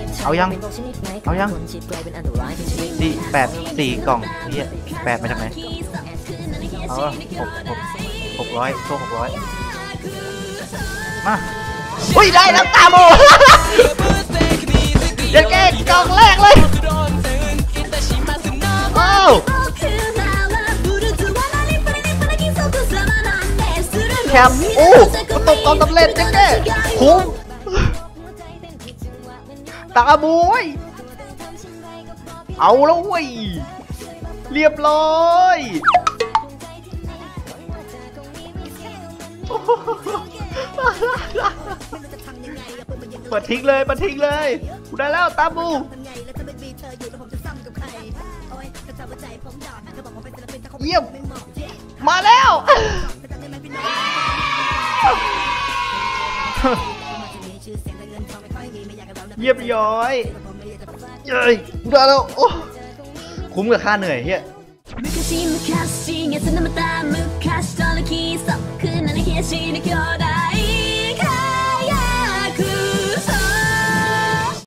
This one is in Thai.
เอายังดี4 กล่องนี่8มาจากไหนเอา600โชว์600มาอุ้ยได้แล้วตาโมเดี๋ยวแกกล่องแรกเลยโอ้แคมโอ้ประตูกองสำเร็จแกคุ้มตาบวยเอาแล้วเว้ยเรียบร้อยเปิดทิ้งเลยกูได้แล้วตาบูเยี่ยมมาแล้วเยียบย้อยเย้ยกูได้แล้วคุ้มกับค่าเหนื่อยเฮีย昔々やつのまた昔との規則なら冷やしの兄弟